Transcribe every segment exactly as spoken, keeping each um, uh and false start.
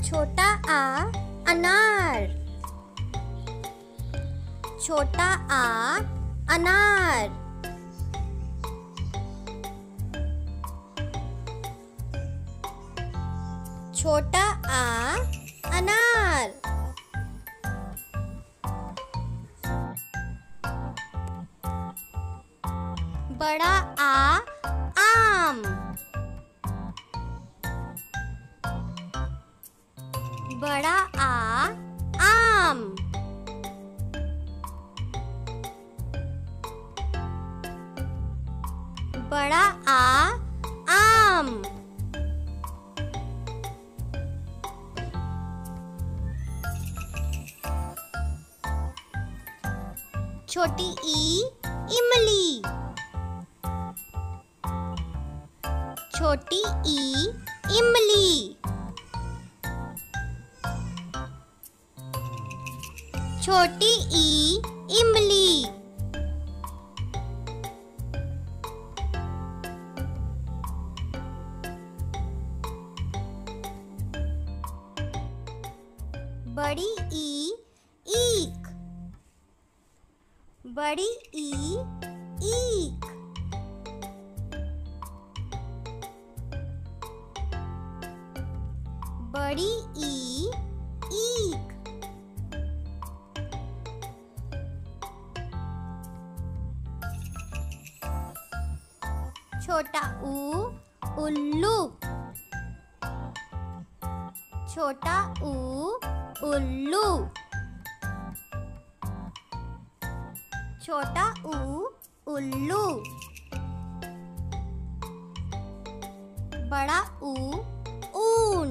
छोटा आ अनार, छोटा आ अनार। छोटा आ अनार। बड़ा आ आम, बड़ा आ आम। बड़ा आ आम। छोटी ई इमली, छोटी ई इमली। छोटी ई इमली। बड़ी ई ईख, बड़ी ई ईख। बड़ी ई ईख। छोटा ऊ उल्लू, छोटा ऊ उल्लू। छोटा ऊ उल्लू। बड़ा ऊ ऊन,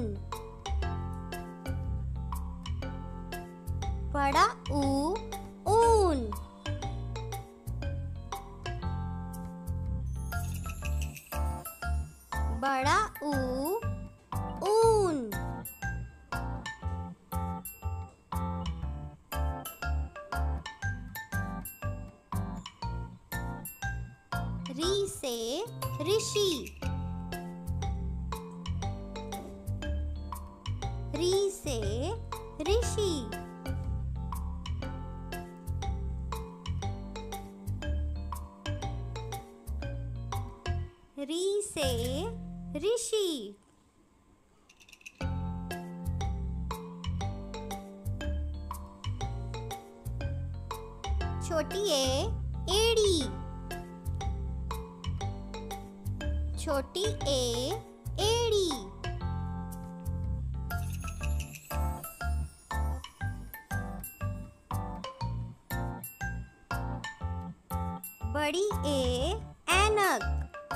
बड़ा ऊ ऊन। बड़ा ऊ ऊन। री से ऋषि, री से ऋषि। री से ऋषि। छोटी ए एड़ी, छोटी ए एड़ी। बड़ी ए ऐनक,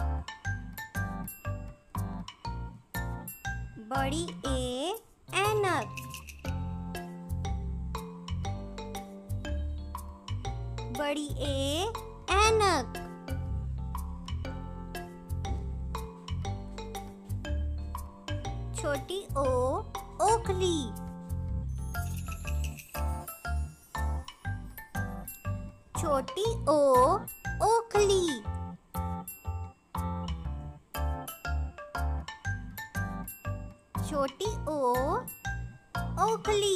बड़ी ए ऐनक। बड़ी ए ऐनक। छोटी ओ ओखली, छोटी ओ ओखली। छोटी ओ ओखली।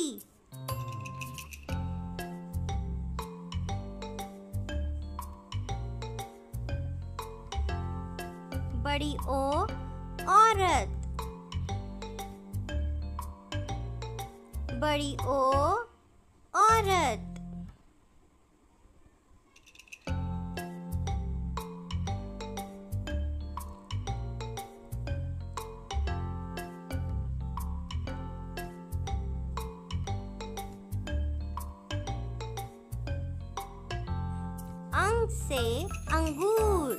बड़ी ओ औरत, बड़ी ओ औरत। अंक से अंगूर,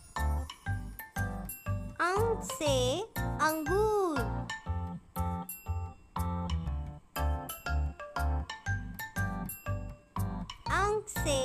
अंक से अंगूर। अंक से